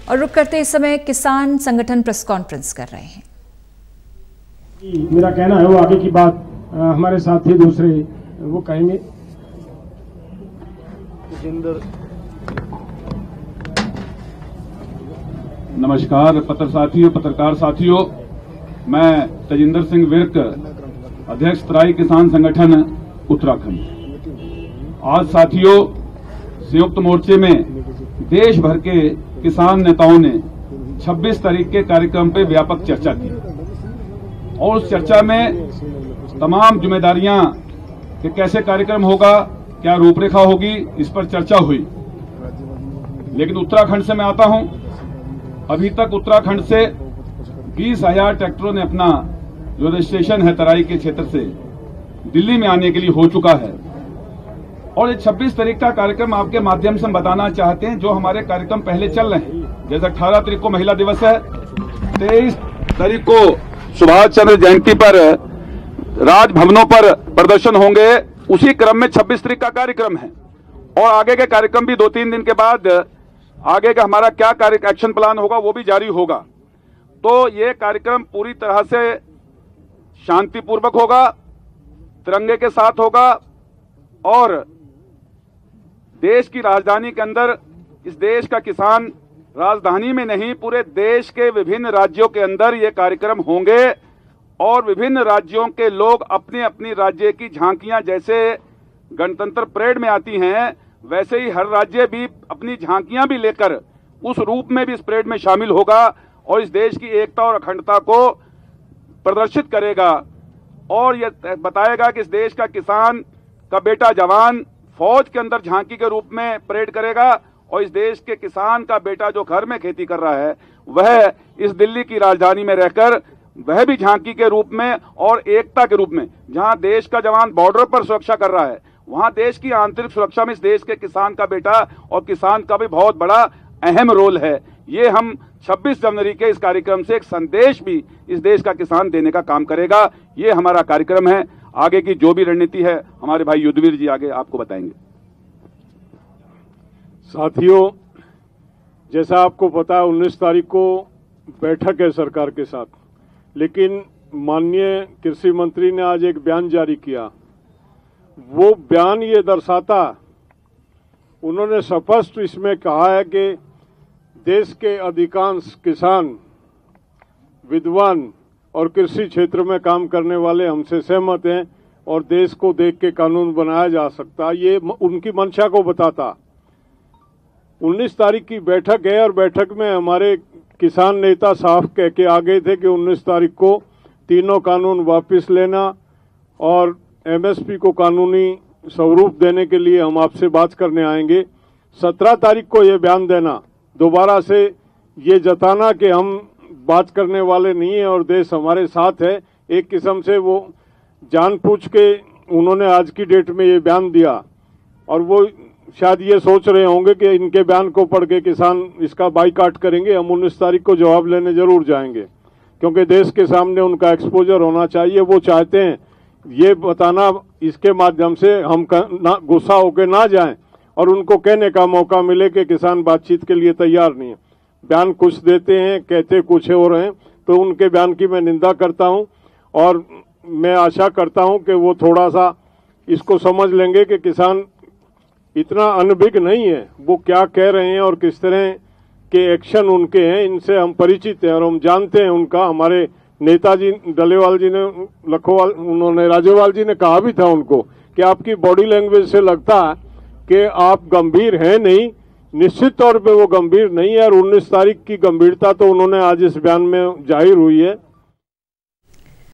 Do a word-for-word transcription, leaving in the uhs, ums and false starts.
और रुक करते इस समय किसान संगठन प्रेस कॉन्फ्रेंस कर रहे हैं। मेरा कहना है वो आगे की बात आ, हमारे साथी दूसरे वो कहेंगे। नमस्कार पत्र साथियों, पत्रकार साथियों, मैं तजिंदर सिंह विर्क, अध्यक्ष तराई किसान संगठन उत्तराखंड। आज साथियों, संयुक्त मोर्चे में देश भर के किसान नेताओं ने छब्बीस तारीख के कार्यक्रम पे व्यापक चर्चा की और उस चर्चा में तमाम जिम्मेदारियां कि कैसे कार्यक्रम होगा, क्या रूपरेखा होगी, इस पर चर्चा हुई। लेकिन उत्तराखंड से मैं आता हूं, अभी तक उत्तराखंड से बीस हजार ट्रैक्टरों ने अपना जो रजिस्ट्रेशन है तराई के क्षेत्र से दिल्ली में आने के लिए हो चुका है। और ये छब्बीस तारीख का कार्यक्रम आपके माध्यम से हम बताना चाहते हैं, जो हमारे कार्यक्रम पहले चल रहे हैं। जैसे अठारह तारीख को महिला दिवस है, तेईस तारीख को सुभाष चंद्र जयंती पर राजभवनों पर प्रदर्शन होंगे, उसी क्रम में छब्बीस तारीख का कार्यक्रम है। और आगे के कार्यक्रम भी दो तीन दिन के बाद आगे का हमारा क्या कार्य एक्शन प्लान होगा वो भी जारी होगा। तो ये कार्यक्रम पूरी तरह से शांतिपूर्वक होगा, तिरंगे के साथ होगा और देश की राजधानी के अंदर, इस देश का किसान राजधानी में नहीं पूरे देश के विभिन्न राज्यों के अंदर ये कार्यक्रम होंगे और विभिन्न राज्यों के लोग अपनी अपनी राज्य की झांकियां जैसे गणतंत्र परेड में आती हैं, वैसे ही हर राज्य भी अपनी झांकियां भी लेकर उस रूप में भी इस परेड में शामिल होगा और इस देश की एकता और अखंडता को प्रदर्शित करेगा और यह बताएगा कि इस देश का किसान का बेटा जवान फौज के अंदर झांकी के रूप में परेड करेगा और इस देश के किसान का बेटा जो घर में खेती कर रहा है वह इस दिल्ली की राजधानी में रहकर वह भी झांकी के रूप में और एकता के रूप में, जहां देश का जवान बॉर्डर पर सुरक्षा कर रहा है, वहां देश की आंतरिक सुरक्षा में इस देश के किसान का बेटा और किसान का भी बहुत बड़ा अहम रोल है। ये हम छब्बीस जनवरी के इस कार्यक्रम से एक संदेश भी इस देश का किसान देने का काम करेगा। ये हमारा कार्यक्रम है। आगे की जो भी रणनीति है हमारे भाई युद्धवीर जी आगे आपको बताएंगे। साथियों, जैसा आपको पता है उन्नीस तारीख को बैठक है सरकार के साथ, लेकिन माननीय कृषि मंत्री ने आज एक बयान जारी किया। वो बयान ये दर्शाता, उन्होंने स्पष्ट इसमें कहा है कि देश के अधिकांश किसान, विद्वान और कृषि क्षेत्र में काम करने वाले हमसे सहमत हैं और देश को देख के कानून बनाया जा सकता, ये उनकी मंशा को बताता। उन्नीस तारीख की बैठक है और बैठक में हमारे किसान नेता साफ कह के आ गए थे कि उन्नीस तारीख को तीनों कानून वापस लेना और एमएसपी को कानूनी स्वरूप देने के लिए हम आपसे बात करने आएंगे। सत्रह तारीख को ये बयान देना, दोबारा से ये जताना कि हम बात करने वाले नहीं है और देश हमारे साथ है, एक किस्म से वो जानबूझ के उन्होंने आज की डेट में ये बयान दिया और वो शायद ये सोच रहे होंगे कि इनके बयान को पढ़ के किसान इसका बाइकाट करेंगे। हम उन्नीस तारीख को जवाब लेने जरूर जाएंगे क्योंकि देश के सामने उनका एक्सपोजर होना चाहिए। वो चाहते हैं ये बताना, इसके माध्यम से हम गुस्सा होकर ना जाएं और उनको कहने का मौका मिले कि किसान बातचीत के लिए तैयार नहीं है। बयान कुछ देते हैं, कहते कुछ और हैं, तो उनके बयान की मैं निंदा करता हूं और मैं आशा करता हूं कि वो थोड़ा सा इसको समझ लेंगे कि किसान इतना अनभिज्ञ नहीं है। वो क्या कह रहे हैं और किस तरह के एक्शन उनके हैं, इनसे हम परिचित हैं और हम जानते हैं उनका। हमारे नेताजी डलेवाल जी ने, लखोवाल, उन्होंने राजेवाल जी ने कहा भी था उनको कि आपकी बॉडी लैंग्वेज से लगता है कि आप गंभीर हैं नहीं। निश्चित तौर पे वो गंभीर नहीं है और उन्नीस तारीख की गंभीरता तो उन्होंने आज इस बयान में जाहिर हुई है।